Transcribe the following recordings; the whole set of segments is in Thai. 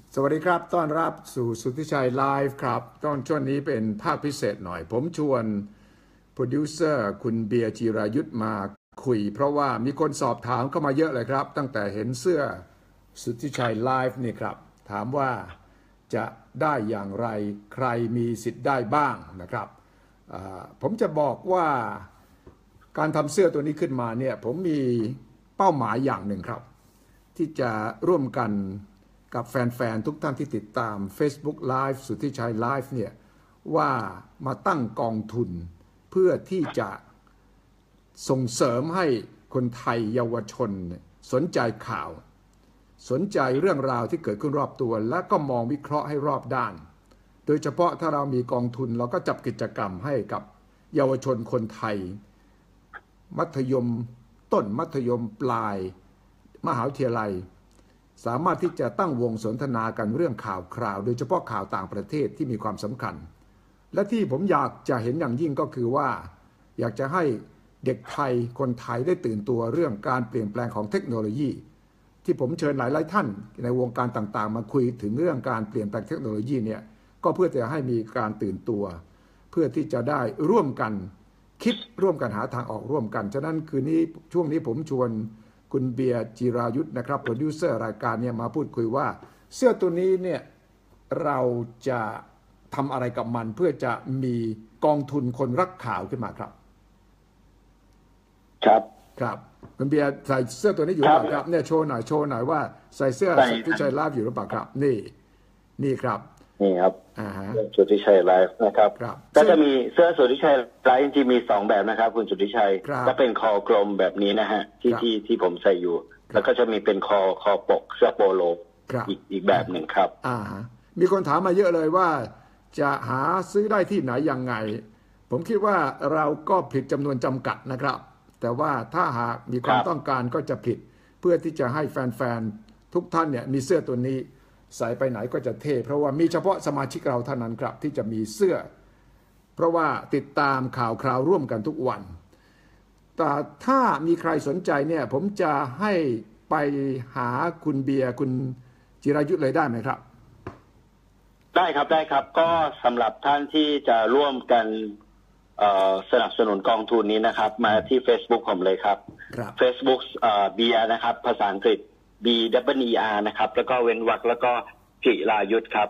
สวัสดีครับต้อนรับสู่สุทธิชัยไลฟ์ครับช่วงนี้เป็นภาคพิเศษหน่อยผมชวนโปรดิวเซอร์คุณเบียร์จิรายุทธมาคุยเพราะว่ามีคนสอบถามเข้ามาเยอะเลยครับตั้งแต่เห็นเสื้อสุทธิชัยไลฟ์นี่ครับถามว่าจะได้อย่างไรใครมีสิทธิ์ได้บ้างนะครับผมจะบอกว่าการทำเสื้อตัวนี้ขึ้นมาเนี่ยผมมีเป้าหมายอย่างหนึ่งครับที่จะร่วมกันกับแฟนๆทุกท่านที่ติดตาม Facebook Live สุทธิชัย Live เนี่ยว่ามาตั้งกองทุนเพื่อที่จะส่งเสริมให้คนไทยเยาวชนสนใจข่าวสนใจเรื่องราวที่เกิดขึ้นรอบตัวและก็มองวิเคราะห์ให้รอบด้านโดยเฉพาะถ้าเรามีกองทุนเราก็จับกิจกรรมให้กับเยาวชนคนไทยมัธยมต้นมัธยมปลายมหาวิทยาลัยสามารถที่จะตั้งวงสนทนากันเรื่องข่าวคราวโดยเฉพาะข่าวต่างประเทศที่มีความสำคัญและที่ผมอยากจะเห็นอย่างยิ่งก็คือว่าอยากจะให้เด็กไทยคนไทยได้ตื่นตัวเรื่องการเปลี่ยนแปลงของเทคโนโลยีที่ผมเชิญหลายท่านในวงการต่างๆมาคุยถึงเรื่องการเปลี่ยนแปลงเทคโนโลยีเนี่ยก็เพื่อจะให้มีการตื่นตัวเพื่อที่จะได้ร่วมกันคิดร่วมกันหาทางออกร่วมกันฉะนั้นคืนนี้ช่วงนี้ผมชวนคุณเบียร์จิรายุทธนะครับโปรดิวเซอร์รายการเนี่ยมาพูดคุยว่าเสื้อตัวนี้เนี่ยเราจะทำอะไรกับมันเพื่อจะมีกองทุนคนรักข่าวขึ้นมาครับครับคุณเบียร์ใส่เสื้อตัวนี้อยู่หรือเปล่าครับเนี่ยโชว์หน่อยว่าใส่เสื้อสุทธิชัยไลฟ์อยู่หรือเปล่าครับนี่ครับนี่ครับสุทธิชัยไลฟ์นะครับก็จะมีเสื้อสุทธิชัยไลฟ์จริงๆมี2แบบนะครับคุณสุทธิชัยก็เป็นคอกลมแบบนี้นะฮะที่ผมใส่อยู่แล้วก็จะมีเป็นคอปกเสื้อโปโลอีกแบบหนึ่งครับมีคนถามมาเยอะเลยว่าจะหาซื้อได้ที่ไหนยังไงผมคิดว่าเราก็ผลิตจำนวนจำกัดนะครับแต่ว่าถ้าหากมีความต้องการก็จะผลิตเพื่อที่จะให้แฟนๆทุกท่านเนี่ยมีเสื้อตัวนี้ใส่ไปไหนก็จะเท่เพราะว่ามีเฉพาะสมาชิกเราเท่านั้นครับที่จะมีเสื้อเพราะว่าติดตามข่าวคราวร่วมกันทุกวันแต่ถ้ามีใครสนใจเนี่ยผมจะให้ไปหาคุณเบียร์คุณจิรายุทธเลยได้ไหมครับได้ครับก็สำหรับท่านที่จะร่วมกันสนับสนุนกองทุนนี้นะครับมาที่ Facebook ผมเลยครับ Facebook เบียร์นะครับภาษาอังกฤษ BWER นะครับแล้วก็เว้นวรรคแล้วก็จิรายุทธครับ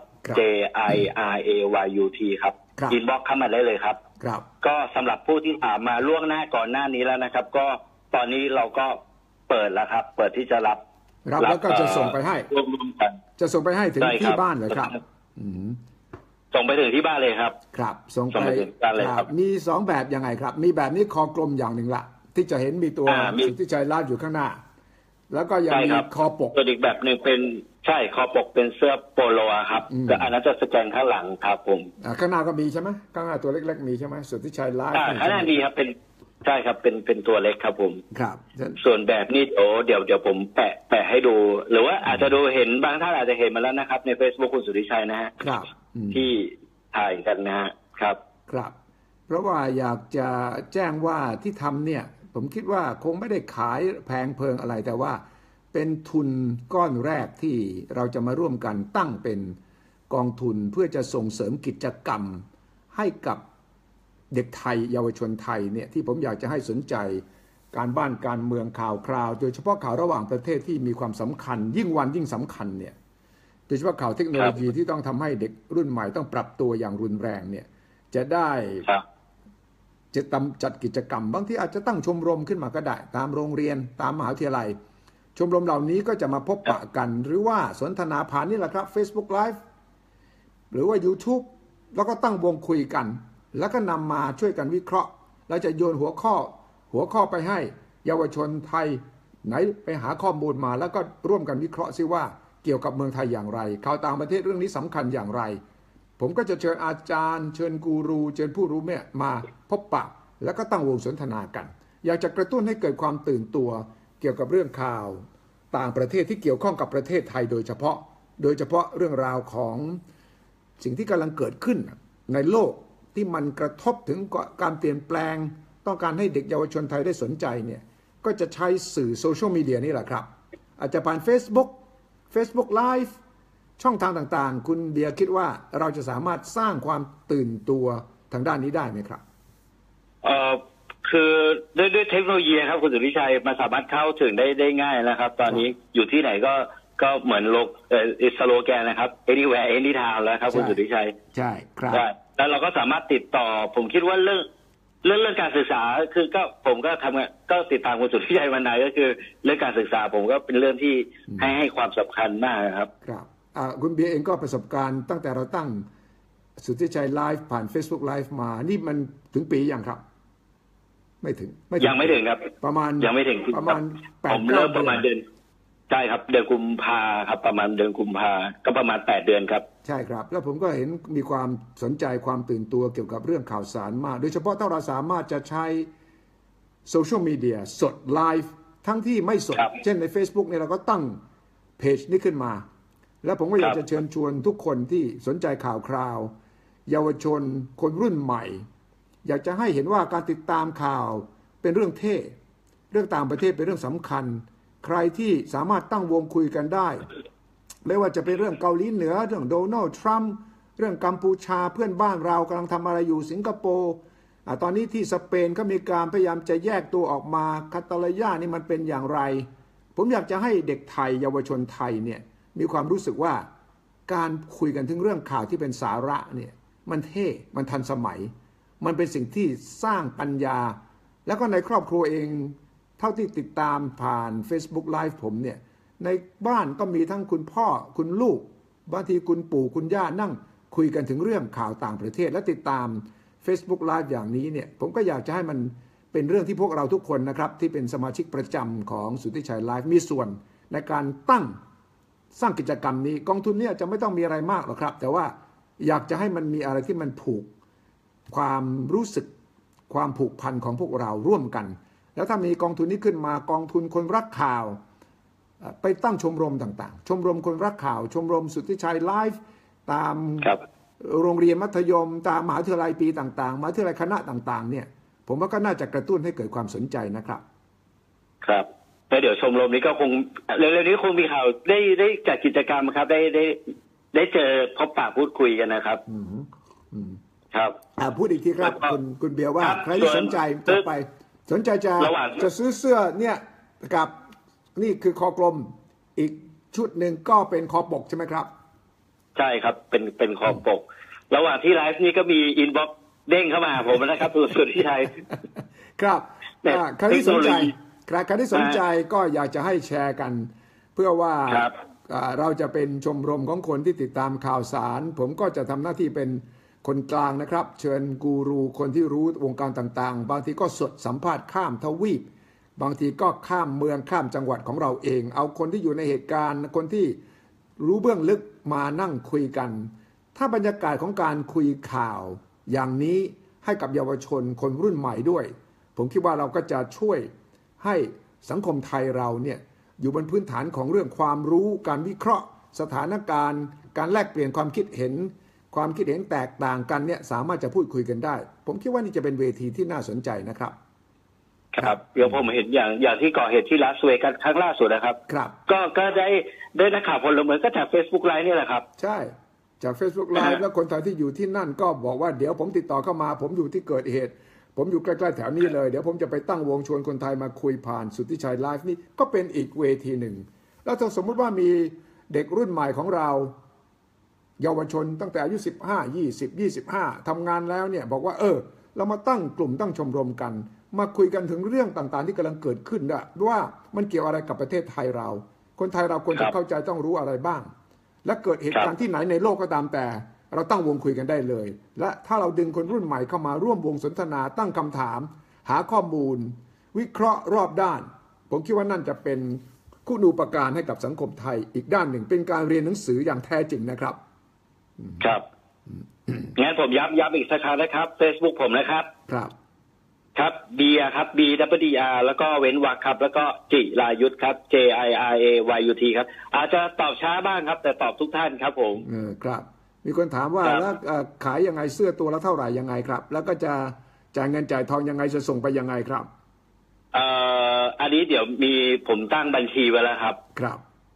JIRAYUT ครับอินบ็อกซ์เข้ามาได้เลยครับก็สำหรับผู้ที่ถามมาล่วงหน้าก่อนหน้านี้แล้วนะครับก็ตอนนี้เราก็เปิดแล้วครับเปิดที่จะรับแล้วก็จะส่งไปให้จะส่งไปให้ถึงที่บ้านเลยครับส่งไปถึงที่บ้านเลยครับส่งไปถึงบ้านเลยครับมี2แบบยังไงครับมีแบบนี้คอกลมอย่างหนึ่งละที่จะเห็นมีตัวสุทธิชัยลาดอยู่ข้างหน้าแล้วก็ยังมีคอปกตัวอีกแบบหนึ่งเป็นใช่คอปกเป็นเสื้อโปโลครับแต่อันนั้นจะสแกนข้างหลังครับผมข้างหน้าก็มีใช่ไหมข้างหน้าตัวเล็กๆมีใช่ไหมสุทธิชัยลาดข้างหน้ามีครับเป็นใช่ครับเป็นตัวเล็กครับผมครับส่วนแบบนี้เดี๋ยวผมแปะให้ดูหรือว่าอาจจะดูเห็นบางท่านอาจจะเห็นมาแล้วนะครับใน Facebook คุณสุทธิชัยนะฮะที่ถ่ายกันนะฮะครับเพราะว่าอยากจะแจ้งว่าที่ทำเนี่ยผมคิดว่าคงไม่ได้ขายแพงเพลิงอะไรแต่ว่าเป็นทุนก้อนแรกที่เราจะมาร่วมกันตั้งเป็นกองทุนเพื่อจะส่งเสริมกิจกรรมให้กับเด็กไทยเยาวชนไทยเนี่ยที่ผมอยากจะให้สนใจการบ้านการเมืองข่าวคราวโดยเฉพาะข่าวระหว่างประเทศที่มีความสำคัญยิ่งวันยิ่งสำคัญเนี่ยโดยเฉพาะข่าวเทคโนโลยีที่ต้องทำให้เด็กรุ่นใหม่ต้องปรับตัวอย่างรุนแรงเนี่ยจะได้จะจัดกิจกรรมบางทีอาจจะตั้งชมรมขึ้นมาก็ได้ตามโรงเรียนตามมหาวิทยาลัยชมรมเหล่านี้ก็จะมาพบปะกันหรือว่าสนทนาผ่านนี่แหละครับ Facebook Live หรือว่า YouTube แล้วก็ตั้งวงคุยกันแล้วก็นำมาช่วยกันวิเคราะห์แล้วจะโยนหัวข้อไปให้เยาวชนไทยไหนไปหาข้อมูลมาแล้วก็ร่วมกันวิเคราะห์ซิว่าเกี่ยวกับเมืองไทยอย่างไรข่าวต่างประเทศเรื่องนี้สำคัญอย่างไรผมก็จะเชิญอาจารย์เชิญกูรูเชิญผู้รู้แม่มาพบปะแล้วก็ตั้งวงสนทนากันอยากจะกระตุ้นให้เกิดความตื่นตัวเกี่ยวกับเรื่องข่าวต่างประเทศที่เกี่ยวข้องกับประเทศไทยโดยเฉพาะเรื่องราวของสิ่งที่กำลังเกิดขึ้นในโลกที่มันกระทบถึงการเปลี่ยนแปลงต้องการให้เด็กเยาวชนไทยได้สนใจเนี่ยก็จะใช้สื่อโซเชียลมีเดียนี่แหละครับอาจจะผ่าน Facebook Live ช่องทางต่างๆคุณเบียร์คิดว่าเราจะสามารถสร้างความตื่นตัวทางด้านนี้ได้ไหมครับคือด้วยเทคโนโลยีครับคุณสุริชัยมันสามารถเข้าถึงได้ง่ายนะครับ ตอนนี้อยู่ที่ไหนก็เหมือนสโลแกนนะครับ anywhere anytime แล้วครับคุณสุริชัยใช่ครับแล้วเราก็สามารถติดต่อผมคิดว่าเรื่องการศึกษาคือผมก็ก็ติดตามคุณสุริชัยมานานก็คือเรื่องการศึกษาผมก็เป็นเรื่องที่ให้ความสำคัญมากครับครับคุณเบียร์เองก็ประสบการณ์ตั้งแต่เราตั้งสุทธิชัยไลฟ์ผ่าน Facebook Live มานี่มันถึงปียังครับไม่ถึงยังไม่ถึงครับประมาณยังไม่ถึงประมาณผมเริ่มประมาณเดือนใช่ครับเดือนกุมภาครับประมาณเดือนกุมภาก็ประมาณ8 เดือนครับใช่ครับแล้วผมก็เห็นมีความสนใจความตื่นตัวเกี่ยวกับเรื่องข่าวสารมากโดยเฉพาะถ้าเราสามารถจะใช้โซเชียลมีเดียสดไลฟ์ทั้งที่ไม่สดเช่นใน Facebook เนี่ยเราก็ตั้งเพจนี้ขึ้นมาแล้วผมก็อยากจะเชิญชวนทุกคนที่สนใจข่าวคราวเยาวชนคนรุ่นใหม่อยากจะให้เห็นว่าการติดตามข่าวเป็นเรื่องเท่เรื่องต่างประเทศเป็นเรื่องสำคัญใครที่สามารถตั้งวงคุยกันได้ไม่ว่าจะเป็นเรื่องเกาหลีเหนือเรื่องโดนัลด์ทรัมป์เรื่องกัมพูชาเพื่อนบ้านเรากำลังทำอะไรอยู่สิงคโปร์ตอนนี้ที่สเปนก็มีการพยายามจะแยกตัวออกมาคาตาลายานี่มันเป็นอย่างไรผมอยากจะให้เด็กไทยเยาวชนไทยเนี่ยมีความรู้สึกว่าการคุยกันถึงเรื่องข่าวที่เป็นสาระเนี่ยมันเท่มันทันสมัยมันเป็นสิ่งที่สร้างปัญญาแล้วก็ในครอบครัวเองเท่าที่ติดตามผ่าน Facebook Live ผมเนี่ยในบ้านก็มีทั้งคุณพ่อคุณลูกบางทีคุณปู่คุณย่านั่งคุยกันถึงเรื่องข่าวต่างประเทศและติดตาม Facebook Live อย่างนี้เนี่ยผมก็อยากจะให้มันเป็นเรื่องที่พวกเราทุกคนนะครับที่เป็นสมาชิกประจำของสุทธิชัยไลฟ์มีส่วนในการสร้างกิจกรรมนี้กองทุนเนี่ยจะไม่ต้องมีอะไรมากหรอกครับแต่ว่าอยากจะให้มันมีอะไรที่มันผูกความรู้สึกความผูกพันของพวกเราร่วมกันแล้วถ้ามีกองทุนนี้ขึ้นมากองทุนคนรักข่าวไปตั้งชมรมต่างๆชมรมคนรักข่าวชมรมสุทธิชัยไลฟ์ตามโรงเรียนมัธยมตามมหาวิทยาลัยปีต่างๆมหาวิทยาลัยคณะต่างๆเนี่ยผมว่าก็น่าจะกระตุ้นให้เกิดความสนใจนะครับครับแล้วเดี๋ยวชมรมนี้ก็คงเร็วๆนี้คงมีข่าวได้จัดกิจกรรมครับได้เจอพบปะพูดคุยกันนะครับครับพูดอีกทีครับคุณเบียร์ว่าใครที่สนใจต่อไปสนใจจะซื้อเสื้อเนี่ยกับนี่คือคอกลมอีกชุดหนึ่งก็เป็นคอปกใช่ไหมครับใช่ครับเป็นคอปกระหว่างที่ไลฟ์นี่ก็มีอินบ็อกซ์เด้งเข้ามาผมนะครับตัวสุดที่ไทยครับใครที่สนใจก็อยากจะให้แชร์กันเพื่อว่าเราจะเป็นชมรมของคนที่ติดตามข่าวสารผมก็จะทำหน้าที่เป็นคนกลางนะครับเชิญกูรูคนที่รู้วงการต่างๆบางทีก็สดสัมภาษณ์ข้ามทวีปบางทีก็ข้ามเมืองข้ามจังหวัดของเราเองเอาคนที่อยู่ในเหตุการณ์คนที่รู้เบื้องลึกมานั่งคุยกันถ้าบรรยากาศของการคุยข่าวอย่างนี้ให้กับเยาวชนคนรุ่นใหม่ด้วยผมคิดว่าเราก็จะช่วยให้สังคมไทยเราเนี่ยอยู่บนพื้นฐานของเรื่องความรู้การวิเคราะห์สถานการณ์การแลกเปลี่ยนความคิดเห็นแตกต่างกันเนี่ยสามารถจะพูดคุยกันได้ผมคิดว่านี่จะเป็นเวทีที่น่าสนใจนะครับครับเดี๋ยวผมเห็นอย่างที่ก่อเหตุที่ลาสเวกัสครั้งล่าสุดนะครับครับก็ได้นักข่าวพลเมืองก็จาก Facebook Live นี่แหละครับใช่จาก Facebook Live แล้วคนไทยที่อยู่ที่นั่นก็บอกว่าเดี๋ยวผมติดต่อเข้ามาผมอยู่ที่เกิดเหตุผมอยู่ใกล้ๆแถวนี้เลยเดี๋ยวผมจะไปตั้งวงชวนคนไทยมาคุยผ่านสุทธิชัยไลฟ์นี่ก็เป็นอีกเวทีหนึ่งแล้วถ้าสมมุติว่ามีเด็กรุ่นใหม่ของเราเยาวชนตั้งแต่อายุ15 20 25ทำงานแล้วเนี่ยบอกว่าเรามาตั้งกลุ่มตั้งชมรมกันมาคุยกันถึงเรื่องต่างๆที่กำลังเกิดขึ้นว่ามันเกี่ยวอะไรกับประเทศไทยเราคนไทยเราควรจะเข้าใจต้องรู้อะไรบ้างและเกิดเหตุการณ์ที่ไหนในโลกก็ตามแต่เราตั้งวงคุยกันได้เลยและถ้าเราดึงคนรุ่นใหม่เข้ามาร่วมวงสนทนาตั้งคำถามหาข้อมูลวิเคราะห์รอบด้านผมคิดว่านั่นจะเป็นคุณูปการให้กับสังคมไทยอีกด้านหนึ่งเป็นการเรียนหนังสืออย่างแท้จริงนะครับครับงั้นผมย้ำอีกสักครั้งนะครับ Facebook ผมนะครับครับเบียร์ครับ BWDR แล้วก็เว้นวรรคครับแล้วก็จิรายุทธครับ JIRAYUT ครับอาจจะตอบช้าบ้างครับแต่ตอบทุกท่านครับผมครับมีคนถามว่าแล้วขายยังไงเสื้อตัวละเท่าไหร่ยังไงครับแล้วก็จะจ่ายเงินจ่ายทองยังไงจะส่งไปยังไงครับอันนี้เดี๋ยวมีผมตั้งบัญชีไว้แล้วครับครับ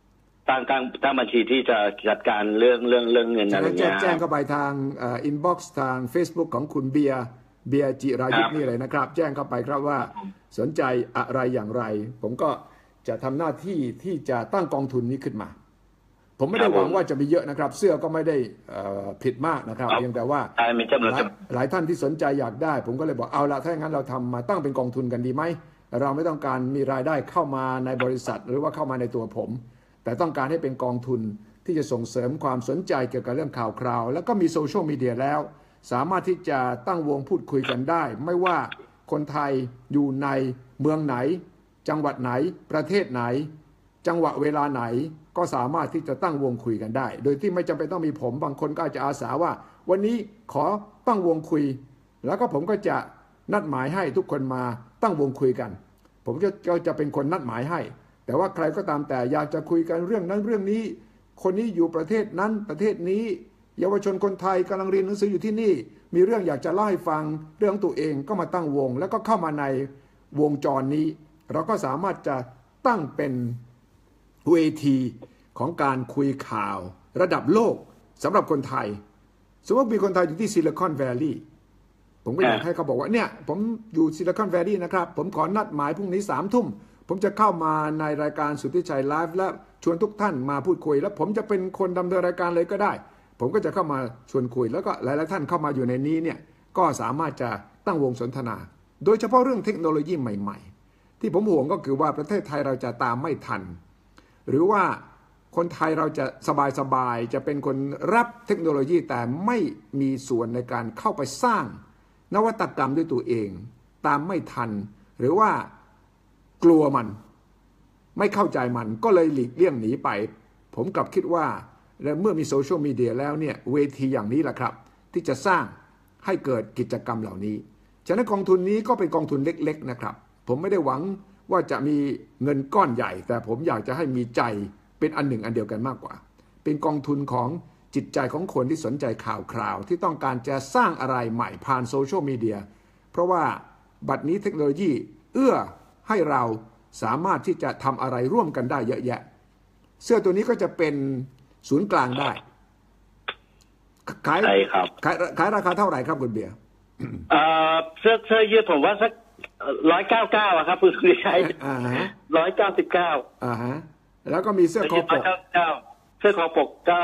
ตั้งบัญชีที่จะจัดการเรื่องเงินอะไรเงี้ยแจ้งเข้าไปทางอินบ็อกซ์ทาง Facebook ของคุณเบียร์จิรายุทธนี่เลยนะครับแจ้งเข้าไปครับว่าสนใจอะไรอย่างไรผมก็จะทำหน้าที่ที่จะตั้งกองทุนนี้ขึ้นมาผมไม่ได้หวังว่าจะมีเยอะนะครับเสื้อก็ไม่ได้ผิดมากนะครับเพียงแต่ว่าหลายท่านที่สนใจอยากได้ผมก็เลยบอกเอาละถ้าอย่างนั้นเราทำมาตั้งเป็นกองทุนกันดีไหมเราไม่ต้องการมีรายได้เข้ามาในบริษัทหรือว่าเข้ามาในตัวผมแต่ต้องการให้เป็นกองทุนที่จะส่งเสริมความสนใจเกี่ยวกับเรื่องข่าวคราวแล้วก็มีโซเชียลมีเดียแล้วสามารถที่จะตั้งวงพูดคุยกันได้ไม่ว่าคนไทยอยู่ในเมืองไหนจังหวัดไหนประเทศไหนจังหวะเวลาไหนก็สามารถที่จะตั้งวงคุยกันได้โดยที่ไม่จำเป็นต้องมีผมบางคนก็อาจจะอาสาว่าวันนี้ขอตั้งวงคุยแล้วก็ผมก็จะนัดหมายให้ทุกคนมาตั้งวงคุยกันผมก็จะเป็นคนนัดหมายให้แต่ว่าใครก็ตามแต่อยากจะคุยกันเรื่องนั้นเรื่องนี้คนนี้อยู่ประเทศนั้นประเทศนี้เยาวชนคนไทยกำลังเรียนหนังสืออยู่ที่นี่มีเรื่องอยากจะเล่าให้ฟังเรื่องตัวเองก็มาตั้งวงแล้วก็เข้ามาในวงจรนี้เราก็สามารถจะตั้งเป็นเวทีของการคุยข่าวระดับโลกสำหรับคนไทยสมมติมีคนไทยอยู่ที่ซิลิคอนแวลลีย์ผมก็อยากให้เขาบอกว่าเนี่ยผมอยู่ซิลิคอนแวลลีย์นะครับผมขอนัดหมายพรุ่งนี้3 ทุ่มผมจะเข้ามาในรายการสุทธิชัยไลฟ์และชวนทุกท่านมาพูดคุยแล้วผมจะเป็นคนดำเนินรายการเลยก็ได้ผมก็จะเข้ามาชวนคุยแล้วก็หลายๆท่านเข้ามาอยู่ในนี้เนี่ยก็สามารถจะตั้งวงสนทนาโดยเฉพาะเรื่องเทคโนโลยีใหม่ๆที่ผมห่วงก็คือว่าประเทศไทยเราจะตามไม่ทันหรือว่าคนไทยเราจะสบายๆจะเป็นคนรับเทคโนโลยีแต่ไม่มีส่วนในการเข้าไปสร้างนวัตกรรมด้วยตัวเองตามไม่ทันหรือว่ากลัวมันไม่เข้าใจมันก็เลยหลีกเลี่ยงหนีไปผมกลับคิดว่าและเมื่อมีโซเชียลมีเดียแล้วเนี่ยเวทีอย่างนี้แหละครับที่จะสร้างให้เกิดกิจกรรมเหล่านี้ฉะนั้นกองทุนนี้ก็เป็นกองทุนเล็กๆนะครับผมไม่ได้หวังว่าจะมีเงินก้อนใหญ่แต่ผมอยากจะให้มีใจเป็นอันหนึ่งอันเดียวกันมากกว่าเป็นกองทุนของจิตใจของคนที่สนใจข่าวคราวที่ต้องการจะสร้างอะไรใหม่ผ่านโซเชียลมีเดียเพราะว่าบัดนี้เทคโนโลยีเอื้อให้เราสามารถที่จะทำอะไรร่วมกันได้เยอะแยะเสื้อตัวนี้ก็จะเป็นศูนย์กลางได้ขายราคาเท่าไหร่ครับคุณเบียร์เสื้อยืดผมว่าสัก199อะครับคุณสุริชัย199 แล้วก็มีเสื้อคอปกเสื้อคอปกก็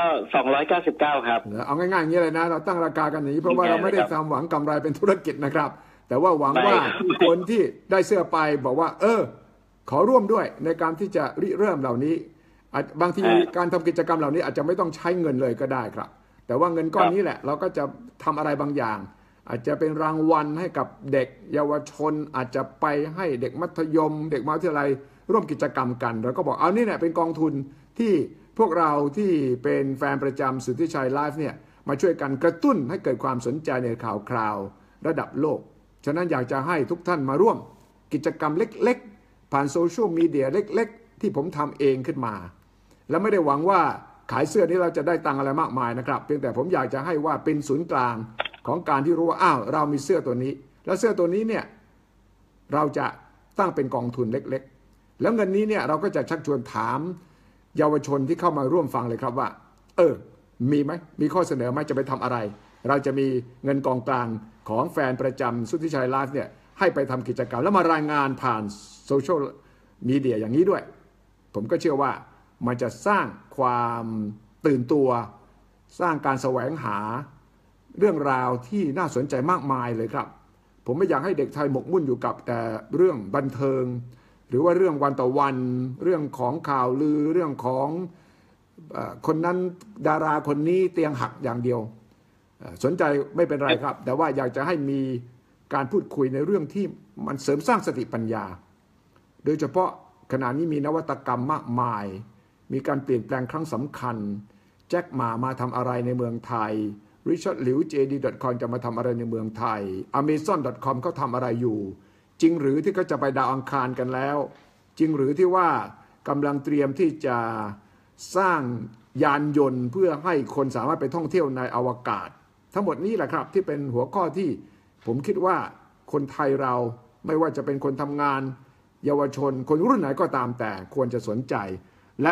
299ครับเอาง่ายๆอย่างนี้เลยนะเราตั้งราคากันอย่างนี้เพราะว่าเราไม่ได้ทำหวังกำไรเป็นธุรกิจนะครับแต่ว่าหวังว่าคนที่ได้เสื้อไปบอกว่าขอร่วมด้วยในการที่จะริเริ่มเหล่านี้บางทีการทำกิจกรรมเหล่านี้อาจจะไม่ต้องใช้เงินเลยก็ได้ครับแต่ว่าเงินก้อนนี้แหละเราก็จะทำอะไรบางอย่างอาจจะเป็นรางวัลให้กับเด็กเยาวชนอาจจะไปให้เด็กมัธยมเด็กมหาวิทยาลัยร่วมกิจกรรมกันเราก็บอกเอานี่แหละเป็นกองทุนที่พวกเราที่เป็นแฟนประจำสุทธิชัยไลฟ์เนี่ยมาช่วยกันกระตุ้นให้เกิดความสนใจในข่าวคราวระดับโลกฉะนั้นอยากจะให้ทุกท่านมาร่วมกิจกรรมเล็กๆผ่านโซเชียลมีเดียเล็กๆที่ผมทำเองขึ้นมาแล้วไม่ได้หวังว่าขายเสื้อนี้เราจะได้ตังอะไรมากมายนะครับเพียงแต่ผมอยากจะให้ว่าเป็นศูนย์กลางของการที่รู้ว่าเรามีเสื้อตัวนี้แล้วเสื้อตัวนี้เนี่ยเราจะตั้งเป็นกองทุนเล็กๆแล้วเงินนี้เนี่ยเราก็จะชักชวนถามเยาวชนที่เข้ามาร่วมฟังเลยครับว่ามีไหมมีข้อเสนอไหมจะไปทำอะไรเราจะมีเงินกองกลางของแฟนประจำสุทธิชัยไลฟ์เนี่ยให้ไปทำกิจกรรมแล้วมารายงานผ่านโซเชียลมีเดียอย่างนี้ด้วยผมก็เชื่อว่ามันจะสร้างความตื่นตัวสร้างการแสวงหาเรื่องราวที่น่าสนใจมากมายเลยครับผมไม่อยากให้เด็กไทยหมกมุ่นอยู่กับแต่เรื่องบันเทิงหรือว่าเรื่องวันต่อวันเรื่องของข่าวลือเรื่องของคนนั้นดาราคนนี้เตียงหักอย่างเดียวสนใจไม่เป็นไรครับแต่ว่าอยากจะให้มีการพูดคุยในเรื่องที่มันเสริมสร้างสติปัญญาโดยเฉพาะขณะนี้มีนวัตกรรมมากมายมีการเปลี่ยนแปลงครั้งสำคัญแจ็คหม่ามาทำอะไรในเมืองไทยริชาร์ดหลิว JD.com จะมาทำอะไรในเมืองไทย Amazon.com เขาทำอะไรอยู่จริงหรือที่เขาจะไปดาวอังคารกันแล้วจริงหรือที่ว่ากำลังเตรียมที่จะสร้างยานยนต์เพื่อให้คนสามารถไปท่องเที่ยวในอวกาศทั้งหมดนี้แหละครับที่เป็นหัวข้อที่ผมคิดว่าคนไทยเราไม่ว่าจะเป็นคนทำงานเยาวชนคนรุ่นไหนก็ตามแต่ควรจะสนใจและ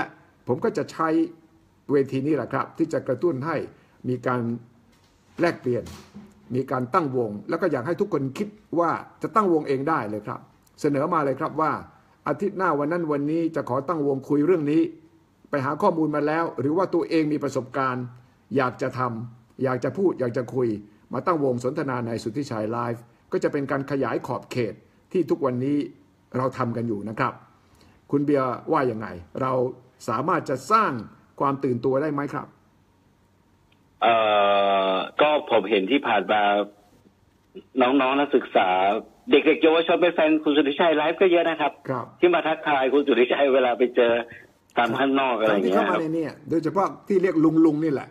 ผมก็จะใช้เวทีนี้แหละครับที่จะกระตุ้นให้มีการแลกเปลี่ยนมีการตั้งวงแล้วก็อยากให้ทุกคนคิดว่าจะตั้งวงเองได้เลยครับเสนอมาเลยครับว่าอาทิตย์หน้าวันนั้นวันนี้จะขอตั้งวงคุยเรื่องนี้ไปหาข้อมูลมาแล้วหรือว่าตัวเองมีประสบการณ์อยากจะทำอยากจะพูดอยากจะคุยมาตั้งวงสนทนาในสุทธิชัยไลฟ์ก็จะเป็นการขยายขอบเขตที่ทุกวันนี้เราทำกันอยู่นะครับคุณเบียร์ว่าอย่างไงเราสามารถจะสร้างความตื่นตัวได้ไหมครับก็ผมเห็นที่ผ่านมาน้องๆนักศึกษาเด็กๆเยาวชนเป็นแฟนคุณสุทธิชัยไลฟ์ก็เยอะนะครับที่มาทักทายคุณสุทธิชัยเวลาไปเจอตามข้างนอกอะไรอย่างเงี้ยครับที่เข้ามาในนี้โดยเฉพาะที่เรียกลุงนี่แหละ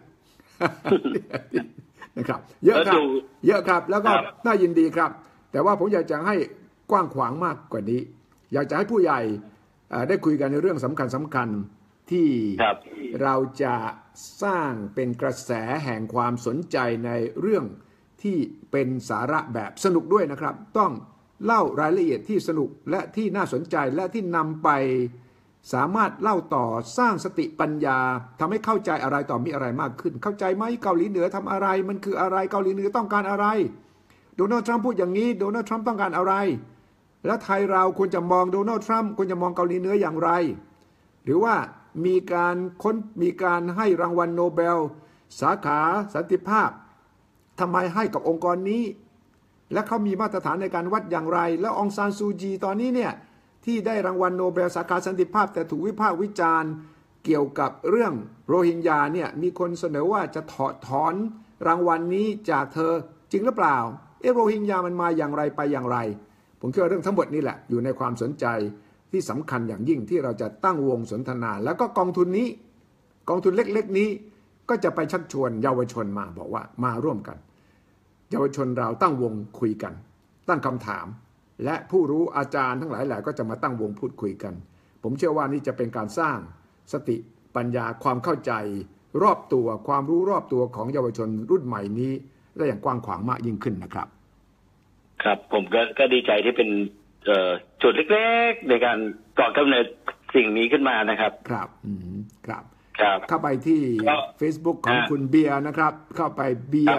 นะครับเยอะครับเยอะครับแล้วก็น่ายินดีครับแต่ว่าผมอยากจะให้กว้างขวางมากกว่านี้อยากจะให้ผู้ใหญ่ได้คุยกันในเรื่องสำคัญที่เราจะสร้างเป็นกระแสแห่งความสนใจในเรื่องที่เป็นสาระแบบสนุกด้วยนะครับต้องเล่ารายละเอียดที่สนุกและที่น่าสนใจและที่นำไปสามารถเล่าต่อสร้างสติปัญญาทำให้เข้าใจอะไรต่อมีอะไรมากขึ้นเข้าใจไหมเกาหลีเหนือทำอะไรมันคืออะไรเกาหลีเหนือต้องการอะไรโดนัลด์ทรัมป์พูดอย่างนี้โดนัลด์ทรัมป์ต้องการอะไรและไทยเราควรจะมองโดนัลด์ทรัมป์ควรจะมองเกาหลีเหนืออย่างไรหรือว่ามีการให้รางวัลโนเบลสาขาสันติภาพทำไมให้กับองค์กรนี้และเขามีมาตรฐานในการวัดอย่างไรแล้วองซานซูจีตอนนี้เนี่ยที่ได้รางวัลโนเบลสาขาสันติภาพแต่ถูกวิพากษ์วิจารณ์เกี่ยวกับเรื่องโรฮิงญาเนี่ยมีคนเสนอว่าจะถอนรางวัลนี้จากเธอจริงหรือเปล่าโรฮิงญามันมาอย่างไรไปอย่างไรผมคิดว่าเรื่องทั้งหมดนี้แหละอยู่ในความสนใจที่สำคัญอย่างยิ่งที่เราจะตั้งวงสนทนาแล้วก็กองทุนนี้กองทุนเล็กๆนี้ก็จะไปชักชวนเยาวชนมาบอกว่ามาร่วมกันเยาวชนเราตั้งวงคุยกันตั้งคำถามและผู้รู้อาจารย์ทั้งหลายแหล่ก็จะมาตั้งวงพูดคุยกันผมเชื่อว่านี่จะเป็นการสร้างสติปัญญาความเข้าใจรอบตัวความรู้รอบตัวของเยาวชนรุ่นใหม่นี้ได้อย่างกว้างขวางมากยิ่งขึ้นนะครับครับผมก็ดีใจที่เป็นจุดเล็กๆในการก่อกำเนิดสิ่งนี้ขึ้นมานะครับครับเข้าไปที่ Facebook ของคุณเบียร์นะครับเข้าไปเบียร์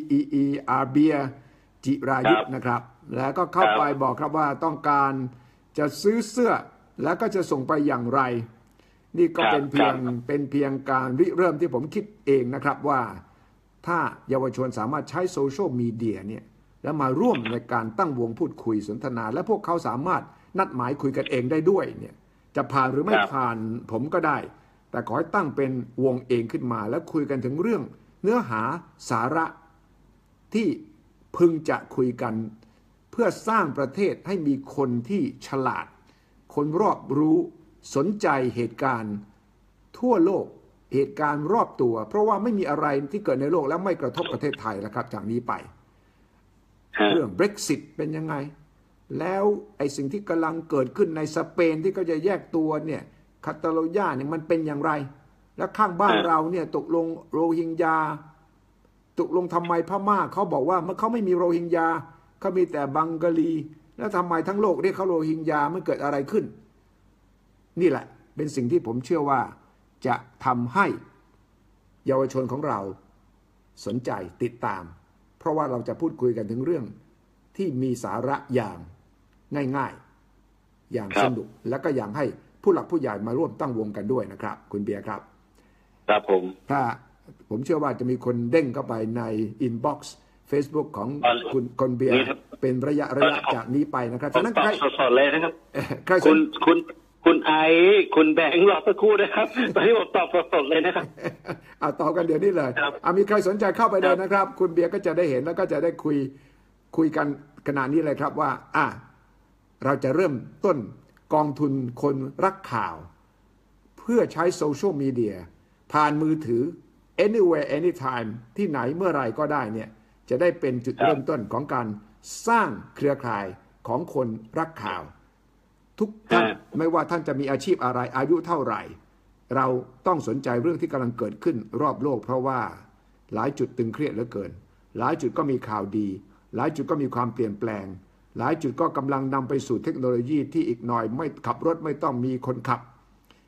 BEER เบียร์จิรายุทธนะครับแล้วก็เข้าไปบอกครับว่าต้องการจะซื้อเสื้อแล้วก็จะส่งไปอย่างไรนี่ก็เป็นเพียงการริเริ่มที่ผมคิดเองนะครับว่าถ้าเยาวชนสามารถใช้โซเชียลมีเดียเนี่ยแล้วมาร่วมในการตั้งวงพูดคุยสนทนาและพวกเขาสามารถนัดหมายคุยกันเองได้ด้วยเนี่ยจะผ่านหรือไม่ผ่านผมก็ได้แต่ขอให้ตั้งเป็นวงเองขึ้นมาแล้วคุยกันถึงเรื่องเนื้อหาสาระที่พึงจะคุยกันเพื่อสร้างประเทศให้มีคนที่ฉลาดคนรอบรู้สนใจเหตุการณ์ทั่วโลกเหตุการณ์รอบตัวเพราะว่าไม่มีอะไรที่เกิดในโลกแล้วไม่กระทบประเทศไทยแล้วครับจากนี้ไปเรื่อง Brexit เป็นยังไงแล้วไอ้สิ่งที่กำลังเกิดขึ้นในสเปนที่เขาจะแยกตัวเนี่ยคาตาโลญาเนี่ยมันเป็นอย่างไรแล้วข้างบ้านเราเนี่ยตกลงโรฮิงญาตกลงทำไมพม่าเขาบอกว่าเมื่อเขาไม่มีโรฮิงญาเขามีแต่บังกาลีแล้วทำไมทั้งโลกเรียกเขาโรฮิงญามันเกิดอะไรขึ้นนี่แหละเป็นสิ่งที่ผมเชื่อว่าจะทำให้เยาวชนของเราสนใจติดตามเพราะว่าเราจะพูดคุยกันถึงเรื่องที่มีสาระอย่างง่ายๆอย่างสนุกและก็อย่างให้ผู้หลักผู้ใหญ่มาร่วมตั้งวงกันด้วยนะครับคุณเบียร์ครับครับผมเชื่อว่าจะมีคนเด้งเข้าไปในอินบ็อกซ์ Facebook ของคุณเบียร์เป็นระยะจากนี้ไปนะครับฉะนั้นใครสดๆเลยนะครับคุณไอคุณแบงค์รอสักครู่นะครับตอนนี้ผมตอบสดๆเลยนะครับตอบกันเดี๋ยวนี้เลยมีใครสนใจเข้าไปเลยนะครับคุณเบียร์ก็จะได้เห็นแล้วก็จะได้คุยกันขณะนี้เลยครับว่าเราจะเริ่มต้นกองทุนคนรักข่าวเพื่อใช้โซเชียลมีเดียผ่านมือถือ anywhere anytime ที่ไหนเมื่อไรก็ได้เนี่ยจะได้เป็นจุดเริ่มต้นของการสร้างเครือข่ายของคนรักข่าวทุกท่านไม่ว่าท่านจะมีอาชีพอะไรอายุเท่าไหร่เราต้องสนใจเรื่องที่กำลังเกิดขึ้นรอบโลกเพราะว่าหลายจุดตึงเครียดเหลือเกินหลายจุดก็มีข่าวดีหลายจุดก็มีความเปลี่ยนแปลงหลายจุดก็กำลังนำไปสู่เทคโนโลยีที่อีกหน่อยไม่ขับรถไม่ต้องมีคนขับ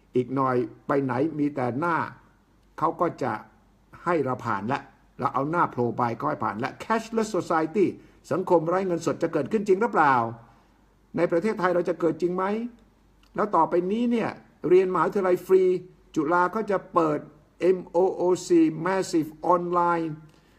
อีกหน่อยไปไหนมีแต่หน้าเขาก็จะให้เราผ่านและเราเอาหน้าโผล่ไปก็ให้ผ่านและ cashless society สังคมไร้เงินสดจะเกิดขึ้นจริงหรือเปล่าในประเทศไทยเราจะเกิดจริงไหมแล้วต่อไปนี้เนี่ยเรียนมหาวิทยาลัยฟรีจุฬาก็จะเปิด MOOC Massive Online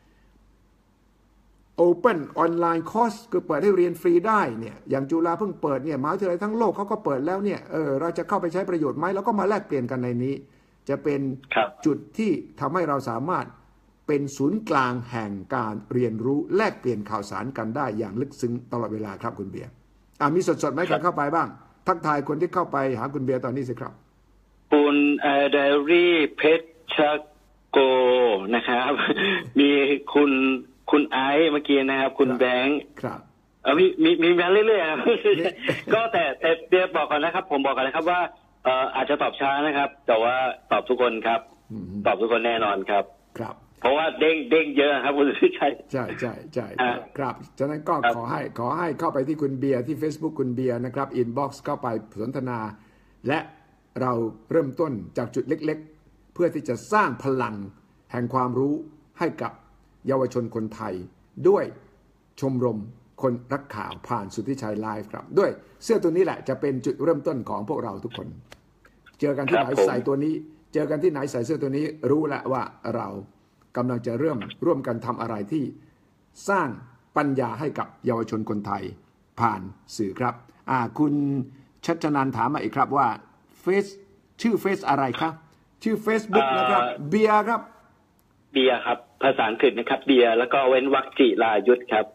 Open Online Course คือเปิดให้เรียนฟรีได้เนี่ยอย่างจุฬาเพิ่งเปิดเนี่ยมหาวิทยาลัยทั้งโลกเขาก็เปิดแล้วเนี่ยเราจะเข้าไปใช้ประโยชน์ไหมเราก็มาแลกเปลี่ยนกันในนี้จะเป็นจุดที่ทำให้เราสามารถเป็นศูนย์กลางแห่งการเรียนรู้แลกเปลี่ยนข่าวสารกันได้อย่างลึกซึ้งตลอดเวลาครับคุณเบียร์มีสดๆไหมใครเข้าไปบ้างทักทายคนที่เข้าไปหาคุณเบียร์ตอนนี้สิครับคุณไดรี่เพชรโกนะครับมีคุณไอซ์เมื่อกี้นะครับคุณแบงค์ครับมีมาเรื่อยๆครับก็แต่เบียร์บอกก่อนนะครับผมบอกก่อนนะครับว่าอาจจะตอบช้านะครับแต่ว่าตอบทุกคนครับตอบทุกคนแน่นอนครับครับเพราะว่าเด้งเยอะครับคุณสุชัยใช่ครับฉะนั้นก็ขอให้เข้าไปที่คุณเบียร์ที่ Facebook คุณเบียร์นะครับอินบ็อกซ์เข้าไปสนทนาและเราเริ่มต้นจากจุดเล็กๆเพื่อที่จะสร้างพลังแห่งความรู้ให้กับเยาวชนคนไทยด้วยชมรมคนรักข่าวผ่านสุทธิชัยไลฟ์ครับด้วยเสื้อตัวนี้แหละจะเป็นจุดเริ่มต้นของพวกเราทุกคนเจอกันที่ไหนใส่ตัวนี้เจอกันที่ไหนใส่เสื้อตัวนี้รู้แล้วว่าเรากำลังจะร่วมกันทำอะไรที่สร้างปัญญาให้กับเยาวชนคนไทยผ่านสื่อครับคุณชัชนันท์ถามมาอีกครับว่าชื่อเฟซอะไรครับชื่อ Facebook นะครับเบียร์ครับเบียร์ครับภาษาอังกฤษนะครับเบียร์แล้วก็เว้นวรรคจิรายุทธครับ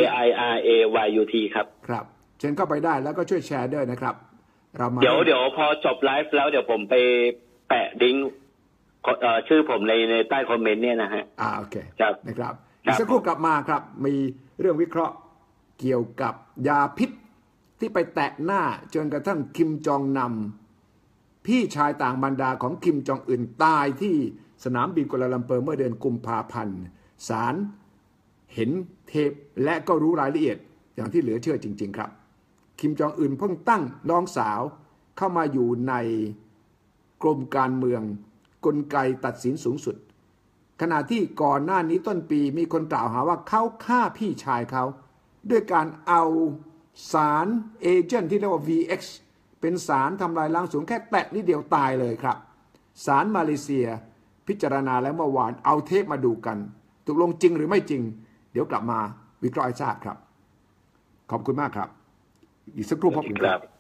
JIRAYUT ครับครับเชิญเข้าไปได้แล้วก็ช่วยแชร์ด้วยนะครับเรามาเดี๋ยวพอจบไลฟ์แล้วเดี๋ยวผมไปแปะลิงก์ชื่อผมในใต้คอมเมนต์เนี่ยนะฮะโอเคนะครับอีกสักครู่กลับมาครับมีเรื่องวิเคราะห์เกี่ยวกับยาพิษที่ไปแตะหน้าจนกระทั่งคิมจองนำพี่ชายต่างบรรดาของคิมจองอึนตายที่สนามบินกัวลาลัมเปอร์เมื่อเดือนกุมภาพันธ์ศาลเห็นเทปและก็รู้รายละเอียดอย่างที่เหลือเชื่อจริงๆครับคิมจองอึนเพิ่งตั้งน้องสาวเข้ามาอยู่ในกรมการเมืองกลไกตัดสินสูงสุดขณะที่ก่อนหน้านี้ต้นปีมีคนกล่าวหาว่าเขาฆ่าพี่ชายเขาด้วยการเอาสารเอเจนต์ที่เรียกว่า VX เป็นสารทำลายล้างสูงแค่แตะนิดเดียวตายเลยครับศาลมาเลเซียพิจารณาแล้วเมื่อวานเอาเทปมาดูกันตกลงจริงหรือไม่จริงเดี๋ยวกลับมาวิเคราะห์ให้ทราบครับขอบคุณมากครับอีกสักครู่พบกันครับ